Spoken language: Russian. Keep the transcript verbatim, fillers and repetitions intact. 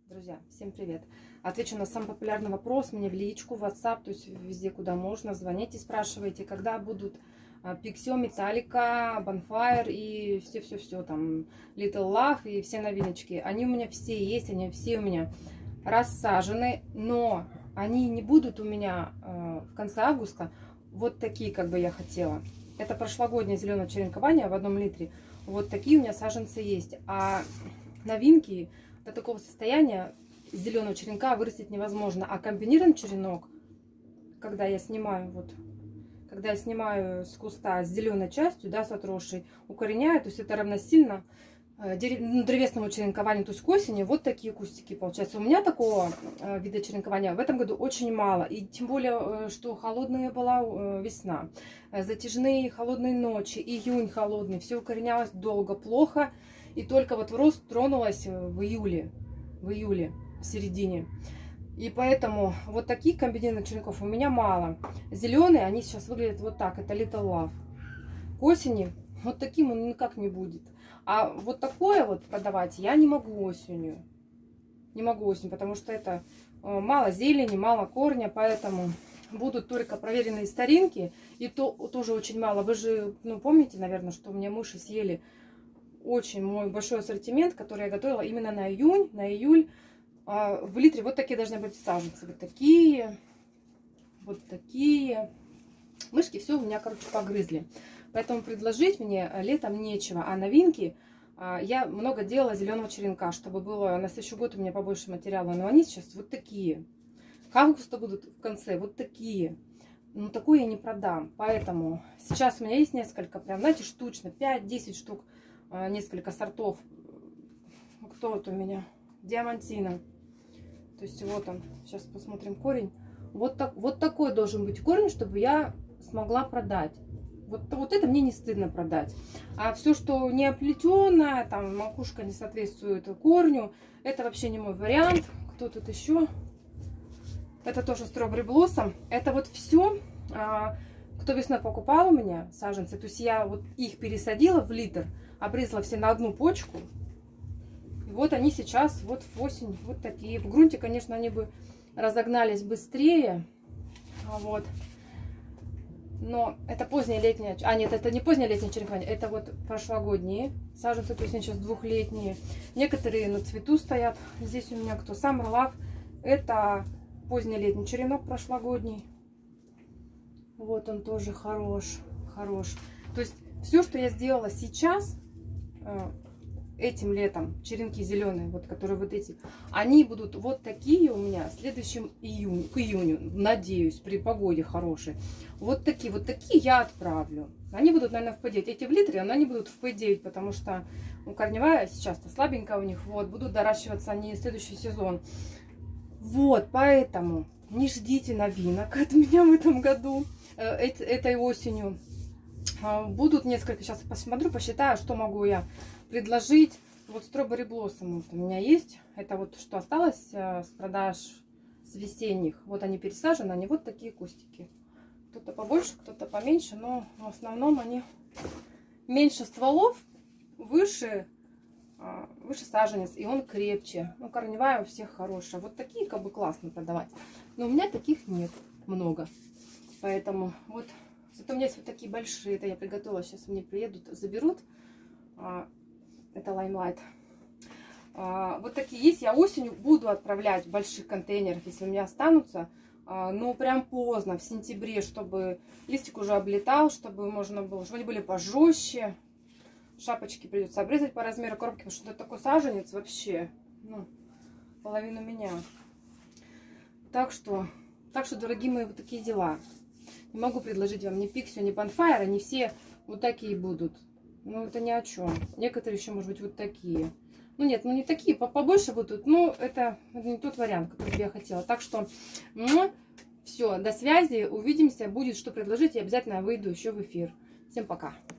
Друзья, всем привет! Отвечу на самый популярный вопрос мне в личку, в WhatsApp, то есть везде, куда можно. Звоните, спрашивайте, когда будут Pixio, Metallica, Bonfire и все-все-все, там, Little Love и все новиночки. Они у меня все есть, они все у меня рассажены, но они не будут у меня э, в конце августа вот такие, как бы я хотела. Это прошлогоднее зеленое черенкование в одном литре. Вот такие у меня саженцы есть. А новинки до такого состояния зеленого черенка вырастить невозможно. А комбинированный черенок, когда я снимаю, вот, когда я снимаю с куста с зеленой частью, да, с отросшей, укореняю, то есть это равносильно древесному черенкованию, то есть к осени вот такие кустики получаются. У меня такого вида черенкования в этом году очень мало. И тем более, что холодная была весна, затяжные холодные ночи, июнь холодный, все укоренялось долго, плохо. И только вот в рост тронулась в июле, в июле, в середине. И поэтому вот таких комбинированных черенков у меня мало. Зеленые, они сейчас выглядят вот так, это Little Love. К осени вот таким он никак не будет. А вот такое вот продавать я не могу осенью. Не могу осенью, потому что это мало зелени, мало корня, поэтому будут только проверенные старинки. И то тоже очень мало. Вы же, ну, помните, наверное, что у меня мыши съели очень мой большой ассортимент, который я готовила именно на июнь, на июль. В литре вот такие должны быть саженцы. Вот такие, вот такие. Мышки все у меня, короче, погрызли. Поэтому предложить мне летом нечего. А новинки, я много делала зеленого черенка, чтобы было на следующий год у меня побольше материала. Но они сейчас вот такие. К августу будут в конце вот такие. Ну, такую я не продам. Поэтому сейчас у меня есть несколько, прям, знаете, штучно, пять-десять штук, несколько сортов. Кто вот у меня? Диамантина. То есть вот он. Сейчас посмотрим корень. Вот, так, вот такой должен быть корень, чтобы я смогла продать. Вот, вот это мне не стыдно продать. А все, что не оплетенное, там макушка не соответствует корню, это вообще не мой вариант. Кто тут еще? Это тоже Strawberry Blossom. Это вот все, кто весной покупал у меня саженцы. То есть я вот их пересадила в литр, обрезала все на одну почку. И вот они сейчас вот в осень вот такие. В грунте, конечно, они бы разогнались быстрее. Вот. Но это позднее летнее, а нет, это не позднее летнее черенкование, это вот прошлогодние саженцы, то есть они сейчас двухлетние. Некоторые на цвету стоят. Здесь у меня кто? Summer Love. Это поздний летний черенок прошлогодний. Вот он тоже хорош, хорош. То есть все, что я сделала сейчас, этим летом, черенки зеленые, вот которые вот эти, они будут вот такие у меня в следующем июне, к июню, надеюсь, при погоде хорошей. Вот такие, вот такие я отправлю. Они будут, наверное, в пэ девять. Эти в литре, но они будут в пэ девять, потому что ну, корневая сейчас-то слабенькая у них. Вот, будут доращиваться они в следующий сезон. Вот, поэтому не ждите новинок от меня в этом году, этой осенью. Будут несколько, сейчас посмотрю, посчитаю, что могу я предложить. Вот Strawberry Blossom вот у меня есть. Это вот что осталось с продаж с весенних. Вот они пересажены, они вот такие кустики. Кто-то побольше, кто-то поменьше, но в основном они меньше стволов, выше, выше саженец, и он крепче. Ну, корневая у всех хорошая. Вот такие как бы классно продавать. Но у меня таких нет много. Поэтому вот. Зато у меня есть вот такие большие. Это я приготовила. Сейчас мне приедут, заберут. Это Limelight. Вот такие есть. Я осенью буду отправлять в больших контейнерах, если у меня останутся. Но прям поздно, в сентябре, чтобы листик уже облетал, чтобы можно было, чтобы они были пожестче. Шапочки придется обрезать по размеру коробки, потому что это такой саженец вообще. Ну, половину меня. Так что, так что, дорогие мои, вот такие дела. Не могу предложить вам ни Pixio, ни Bonfire, они все вот такие будут. Ну, это ни о чем. Некоторые еще, может быть, вот такие. Ну, нет, ну не такие, побольше будут. Ну, это, это не тот вариант, который я хотела. Так что, ну, все, до связи, увидимся. Будет что предложить, я обязательно выйду еще в эфир. Всем пока.